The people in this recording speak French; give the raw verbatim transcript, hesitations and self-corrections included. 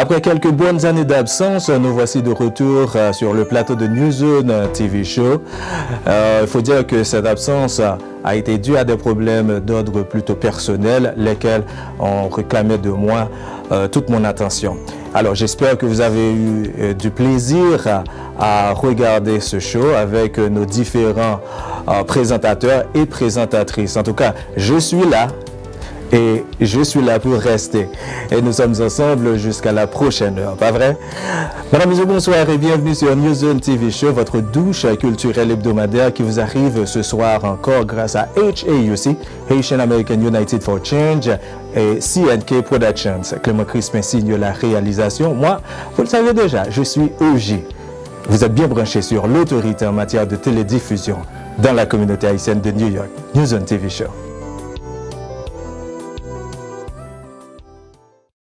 Après quelques bonnes années d'absence, nous voici de retour euh, sur le plateau de New Zone T V Show. Euh, il faut dire que cette absence a été due à des problèmes d'ordre plutôt personnel, lesquels ont réclamé de moi euh, toute mon attention. Alors j'espère que vous avez eu euh, du plaisir à, à regarder ce show avec euh, nos différents euh, présentateurs et présentatrices. En tout cas, je suis là. Et je suis là pour rester. Et nous sommes ensemble jusqu'à la prochaine heure, pas vrai? Mesdames, Messieurs, bonsoir et bienvenue sur New Zone T V Show, votre douche culturelle hebdomadaire qui vous arrive ce soir encore grâce à H A U C, Haitian American United for Change, et C N K Productions. Clément Crispin signe la réalisation. Moi, vous le savez déjà, je suis O J. Vous êtes bien branchés sur l'autorité en matière de télédiffusion dans la communauté haïtienne de New York. New Zone T V Show.